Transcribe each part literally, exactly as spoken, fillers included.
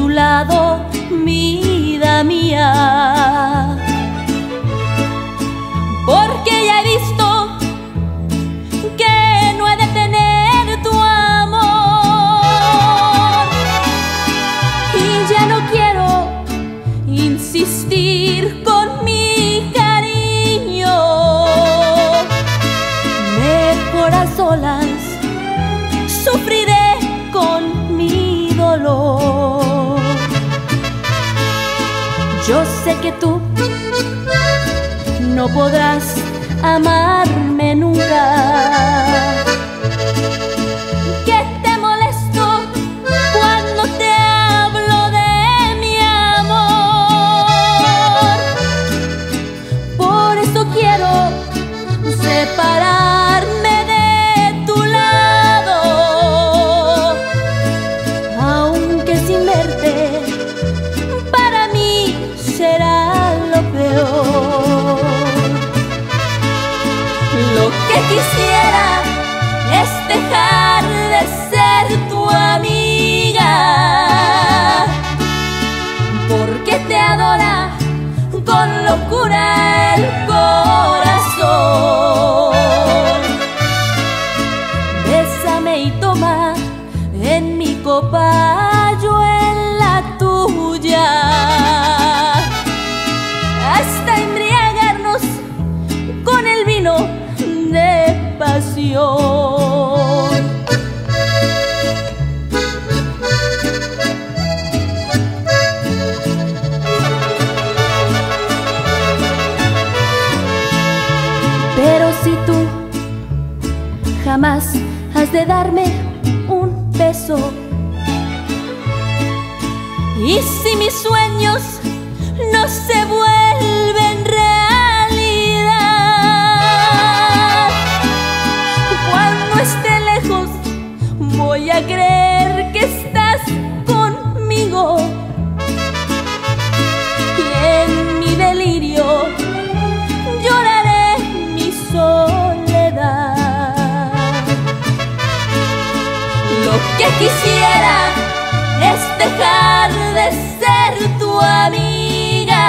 tu lado, vida mía, porque ya he visto que no he de tener tu amor y ya no quiero insistir con mi cariño. Mejor a solas sufriré con mi dolor. Yo sé que tú no podrás amarme nunca, que te molesto cuando te hablo de mi amor. Por eso quiero separarme de tu lado, aunque sin verte para mí será lo peor. Lo que quisiera es dejar de ser tu amiga, porque te adora con locura el corazón. Bésame y toma en mi copa, yo en la tuya, hasta embriagarnos con el vino de pasión. Pero si tú jamás has de darme un beso, y si mis sueños no se vuelven realidad, cuando esté lejos voy a creer que estás conmigo, y en mi delirio lloraré mi soledad. Lo que quisiera es dejar de ser tu amiga,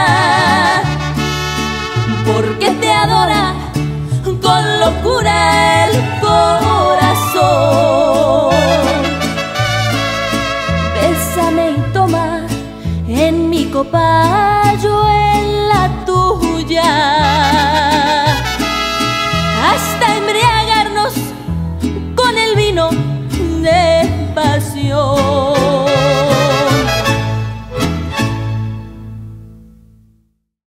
porque te adora con locura el corazón. Bésame y toma en mi copa, yo en la